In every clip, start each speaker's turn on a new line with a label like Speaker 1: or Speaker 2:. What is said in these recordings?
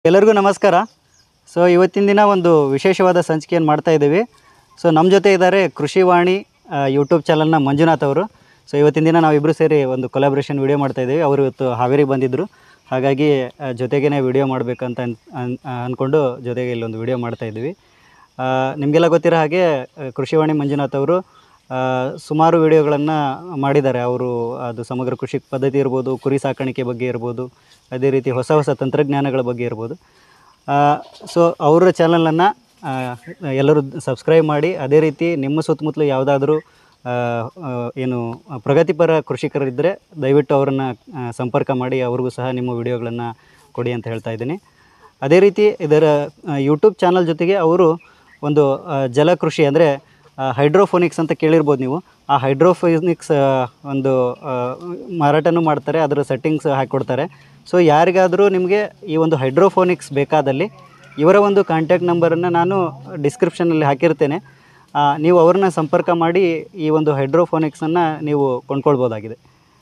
Speaker 1: ಎಲ್ಲರಿಗೂ ನಮಸ್ಕಾರ. ಸೊ ಇವತ್ತಿನ ದಿನ ಒಂದು ವಿಶೇಷವಾದ ಸಂಚಿಕೆಯನ್ನು ಮಾಡ್ತಾ ಇದ್ದೀವಿ. ಸೊ ನಮ್ಮ ಜೊತೆ ಇದ್ದಾರೆ ಕೃಷಿವಾಣಿ ಯೂಟ್ಯೂಬ್ ಚಾನಲ್ನ ಮಂಜುನಾಥ್ ಅವರು. ಸೊ ಇವತ್ತಿನ ದಿನ ನಾವಿಬ್ಬರು ಸೇರಿ ಒಂದು ಕೊಲಾಬ್ರೇಷನ್ ವಿಡಿಯೋ ಮಾಡ್ತಾ ಇದ್ದೀವಿ. ಅವರು ಇವತ್ತು ಹಾವೇರಿಗೆ ಬಂದಿದ್ದರು, ಹಾಗಾಗಿ ಜೊತೆಗೇ ವಿಡಿಯೋ ಮಾಡಬೇಕಂತ ಅಂದ್ಕೊಂಡು ಜೊತೆಗೆ ಇಲ್ಲೊಂದು ವಿಡಿಯೋ ಮಾಡ್ತಾ ಇದ್ದೀವಿ. ನಿಮಗೆಲ್ಲ ಗೊತ್ತಿರೋ ಹಾಗೆ ಕೃಷಿವಾಣಿ ಮಂಜುನಾಥ್ ಅವರು ಸುಮಾರು ವಿಡಿಯೋಗಳನ್ನು ಮಾಡಿದ್ದಾರೆ. ಅವರು ಅದು ಸಮಗ್ರ ಕೃಷಿ ಪದ್ಧತಿ ಇರ್ಬೋದು, ಕುರಿ ಸಾಕಾಣಿಕೆ ಬಗ್ಗೆ ಇರ್ಬೋದು, ಅದೇ ರೀತಿ ಹೊಸ ಹೊಸ ತಂತ್ರಜ್ಞಾನಗಳ ಬಗ್ಗೆ ಇರ್ಬೋದು. ಸೊ ಅವರ ಚಾನಲನ್ನು ಎಲ್ಲರೂ ಸಬ್ಸ್ಕ್ರೈಬ್ ಮಾಡಿ, ಅದೇ ರೀತಿ ನಿಮ್ಮ ಸುತ್ತಮುತ್ತಲು ಯಾವುದಾದ್ರೂ ಏನು ಪ್ರಗತಿಪರ ಕೃಷಿಕರಿದ್ದರೆ ದಯವಿಟ್ಟು ಅವರನ್ನು ಸಂಪರ್ಕ ಮಾಡಿ, ಅವ್ರಿಗೂ ಸಹ ನಿಮ್ಮ ವಿಡಿಯೋಗಳನ್ನು ಕೊಡಿ ಅಂತ ಹೇಳ್ತಾ ಇದ್ದೀನಿ. ಅದೇ ರೀತಿ ಇದರ ಯೂಟ್ಯೂಬ್ ಚಾನಲ್ ಜೊತೆಗೆ ಅವರು ಒಂದು ಜಲಕೃಷಿ ಅಂದರೆ ಹೈಡ್ರೋಫೋನಿಕ್ಸ್ ಅಂತ ಕೇಳಿರ್ಬೋದು ನೀವು. ಆ ಹೈಡ್ರೋಫೋನಿಕ್ಸ್ ಒಂದು ಮಾರಾಟನೂ ಮಾಡ್ತಾರೆ, ಅದರ ಸೆಟ್ಟಿಂಗ್ಸ್ ಹಾಕಿಕೊಡ್ತಾರೆ. ಸೊ ಯಾರಿಗಾದರೂ ನಿಮಗೆ ಈ ಒಂದು ಹೈಡ್ರೋಫೋನಿಕ್ಸ್ ಬೇಕಾದಲ್ಲಿ ಇವರ ಒಂದು ಕಾಂಟ್ಯಾಕ್ಟ್ ನಂಬರನ್ನು ನಾನು ಡಿಸ್ಕ್ರಿಪ್ಷನಲ್ಲಿ ಹಾಕಿರ್ತೇನೆ. ನೀವು ಅವ್ರನ್ನ ಸಂಪರ್ಕ ಮಾಡಿ ಈ ಒಂದು ಹೈಡ್ರೋಫೋನಿಕ್ಸನ್ನು ನೀವು ಕೊಂಡ್ಕೊಳ್ಬೋದಾಗಿದೆ.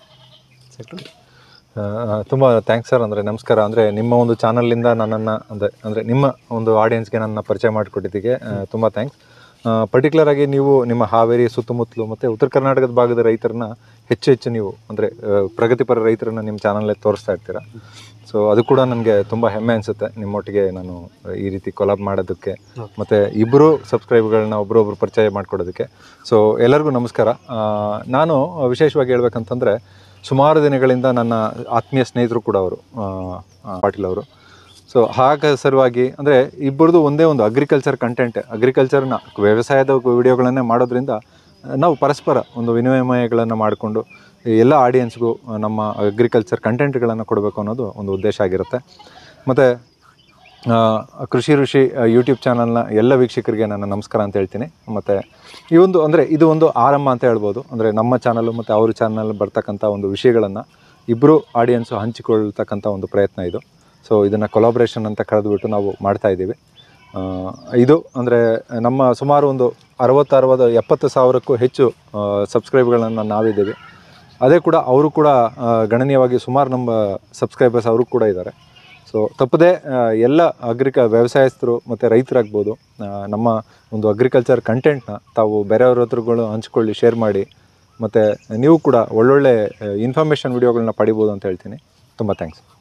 Speaker 2: ತುಂಬ ಥ್ಯಾಂಕ್ಸ್ ಸರ್. ಅಂದರೆ ನಮಸ್ಕಾರ. ಅಂದರೆ ನಿಮ್ಮ ಒಂದು ಚಾನಲಿಂದ ನನ್ನನ್ನು ಅಂದರೆ ನಿಮ್ಮ ಒಂದು ಆಡಿಯನ್ಸ್ಗೆ ನನ್ನ ಪರಿಚಯ ಮಾಡಿಕೊಟ್ಟಿದ್ದಕ್ಕೆ ತುಂಬ ಥ್ಯಾಂಕ್ಸ್. ಪರ್ಟಿಕ್ಯುಲರ್ ಆಗಿ ನೀವು ನಿಮ್ಮ ಹಾವೇರಿ ಸುತ್ತಮುತ್ತಲು ಮತ್ತು ಉತ್ತರ ಕರ್ನಾಟಕದ ಭಾಗದ ರೈತರನ್ನ ಹೆಚ್ಚು ನೀವು ಅಂದರೆ ಪ್ರಗತಿಪರ ರೈತರನ್ನ ನಿಮ್ಮ ಚಾನಲಲ್ಲಿ ತೋರಿಸ್ತಾ ಇರ್ತೀರ. ಸೊ ಅದು ಕೂಡ ನನಗೆ ತುಂಬ ಹೆಮ್ಮೆ ಅನಿಸುತ್ತೆ ನಿಮ್ಮೊಟ್ಟಿಗೆ ನಾನು ಈ ರೀತಿ ಕೊಲಾಬ್ ಮಾಡೋದಕ್ಕೆ ಮತ್ತು ಇಬ್ಬರು ಸಬ್ಸ್ಕ್ರೈಬ್ಗಳನ್ನ ಒಬ್ಬರೊಬ್ರು ಪರಿಚಯ ಮಾಡಿಕೊಡೋದಕ್ಕೆ. ಸೊ ಎಲ್ಲರಿಗೂ ನಮಸ್ಕಾರ. ನಾನು ವಿಶೇಷವಾಗಿ ಹೇಳ್ಬೇಕಂತಂದರೆ ಸುಮಾರು ದಿನಗಳಿಂದ ನನ್ನ ಆತ್ಮೀಯ ಸ್ನೇಹಿತರು ಕೂಡ ಅವರು ಪಾಟೀಲ್ ಅವರು. ಸೊ ಹಾಗೆ ಸಲುವಾಗಿ ಅಂದರೆ ಇಬ್ಬರದು ಒಂದೇ ಒಂದು ಅಗ್ರಿಕಲ್ಚರ್ನ ವ್ಯವಸಾಯದ ವಿಡಿಯೋಗಳನ್ನೇ ಮಾಡೋದ್ರಿಂದ ನಾವು ಪರಸ್ಪರ ಒಂದು ವಿನಿಮಯಗಳನ್ನು ಮಾಡಿಕೊಂಡು ಎಲ್ಲ ಆಡಿಯನ್ಸ್ಗೂ ನಮ್ಮ ಅಗ್ರಿಕಲ್ಚರ್ ಕಂಟೆಂಟ್ಗಳನ್ನು ಕೊಡಬೇಕು ಅನ್ನೋದು ಒಂದು ಉದ್ದೇಶ ಆಗಿರುತ್ತೆ. ಮತ್ತು ಕೃಷಿ ಋಷಿ ಯೂಟ್ಯೂಬ್ ಚಾನಲ್ನ ಎಲ್ಲ ವೀಕ್ಷಕರಿಗೆ ನಾನು ನಮಸ್ಕಾರ ಅಂತ ಹೇಳ್ತೀನಿ. ಮತ್ತು ಈ ಒಂದು ಅಂದರೆ ಇದು ಒಂದು ಆರಂಭ ಅಂತ ಹೇಳ್ಬೋದು. ಅಂದರೆ ನಮ್ಮ ಚಾನಲು ಮತ್ತು ಅವ್ರ ಚಾನಲ್ ಬರ್ತಕ್ಕಂಥ ಒಂದು ವಿಷಯಗಳನ್ನು ಇಬ್ಬರು ಆಡಿಯನ್ಸು ಹಂಚಿಕೊಳ್ತಕ್ಕಂಥ ಒಂದು ಪ್ರಯತ್ನ ಇದು. ಸೊ ಇದನ್ನು ಕೊಲಾಬ್ರೇಷನ್ ಅಂತ ಕರೆದುಬಿಟ್ಟು ನಾವು ಮಾಡ್ತಾಯಿದ್ದೀವಿ. ಇದು ಅಂದರೆ ನಮ್ಮ ಸುಮಾರು ಒಂದು 70 ಸಾವಿರಕ್ಕೂ ಹೆಚ್ಚು ಸಬ್ಸ್ಕ್ರೈಬ್ಗಳನ್ನು ನಾವಿದ್ದೀವಿ. ಅದೇ ಕೂಡ ಅವರು ಕೂಡ ಗಣನೀಯವಾಗಿ ಸುಮಾರು ನಮ್ಮ ಸಬ್ಸ್ಕ್ರೈಬರ್ಸ್ ಅವರು ಕೂಡ ಇದ್ದಾರೆ. ಸೊ ತಪ್ಪದೇ ಎಲ್ಲ ವ್ಯವಸಾಯಸ್ಥರು ಮತ್ತು ರೈತರಾಗ್ಬೋದು ನಮ್ಮ ಒಂದು ಅಗ್ರಿಕಲ್ಚರ್ ಕಂಟೆಂಟ್ನ ತಾವು ಬೇರೆಯವ್ರ ಹತ್ರಗಳು ಹಂಚ್ಕೊಳ್ಳಿ, ಶೇರ್ ಮಾಡಿ, ಮತ್ತು ನೀವು ಕೂಡ ಒಳ್ಳೊಳ್ಳೆ ಇನ್ಫಾರ್ಮೇಷನ್ ವಿಡಿಯೋಗಳನ್ನ ಪಡಿಬೋದು ಅಂತ ಹೇಳ್ತೀನಿ. ತುಂಬ ಥ್ಯಾಂಕ್ಸ್.